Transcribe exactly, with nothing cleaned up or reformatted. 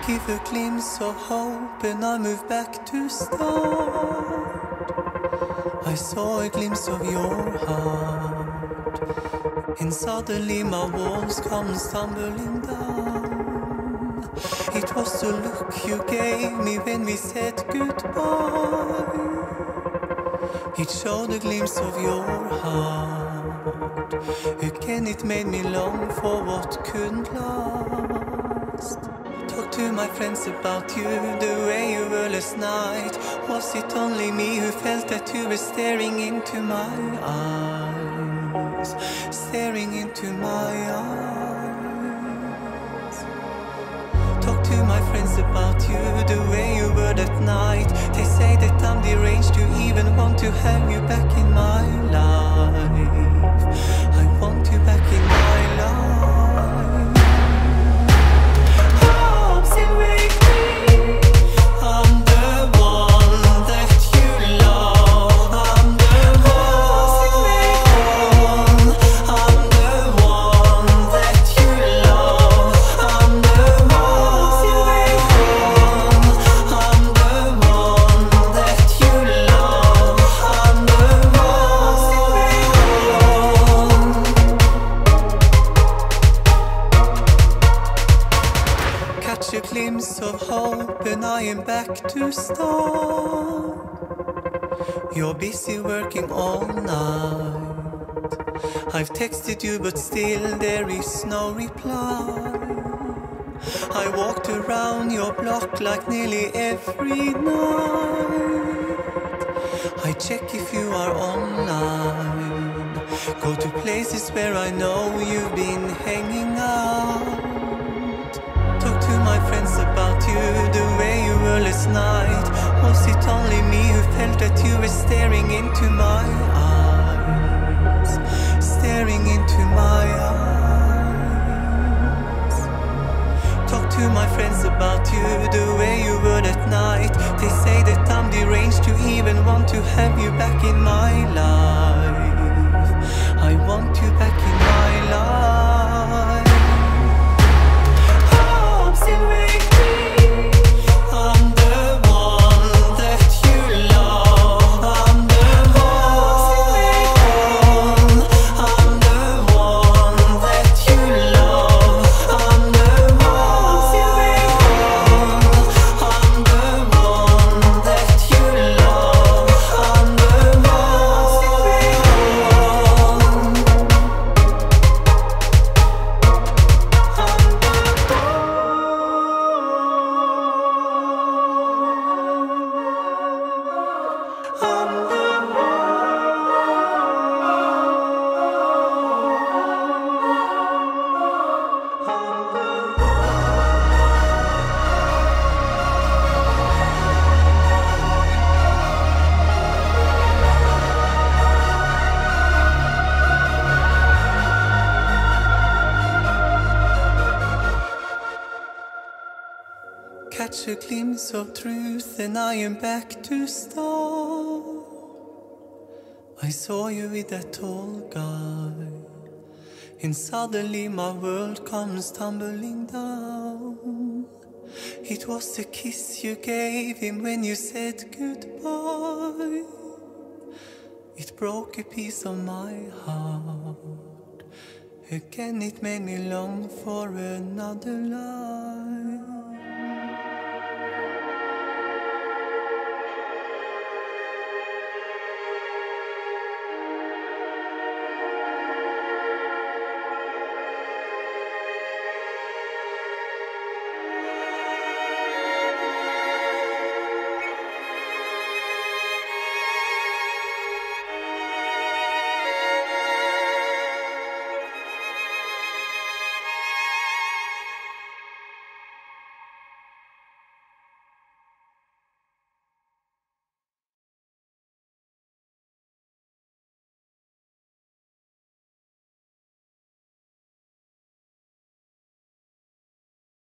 give a glimpse of hope and I move back to start. I saw a glimpse of your heart, and suddenly my walls come stumbling down. It was the look you gave me when we said goodbye. It showed a glimpse of your heart. Again it made me long for what couldn't last. Talk to my friends about you, the way you were last night. Was it only me who felt that you were staring into my eyes? Staring into my eyes. Talk to my friends about you, the way you were that night. They say that I'm deranged to even want to have you back in my life. I want you back in my life. Oh, still waiting. I'm the one that you love. I'm the one. Still waiting. I'm the one that you love. I'm the one. Still waiting. I'm the one that you love. I'm the one. Still waiting. Catch a glimpse of hope and I am back to start. You're busy working all night. I've texted you but still there is no reply. I walked around your block like nearly every night. I check if you are online. Go to places where I know you've been hanging out. Talk to my friends about you, the way you were last night. Was it only me who felt that you were staring into my eyes? Staring into my eyes. Talk to my friends about you, the way you were that night. They say that I'm deranged to even want to have you back in my life. I want you back in my life. Oh, I'm still waiting. I'm the one that you love. I'm the one. Still waiting. I'm the one that you love. I'm the one. Still waiting. I'm the one that you love. I'm the one. Still catch a glimpse of truth and I am back to start. I saw you with that tall guy, and suddenly my world comes tumbling down. It was the kiss you gave him when you said goodbye. It broke a piece of my heart. Again it made me long for another life.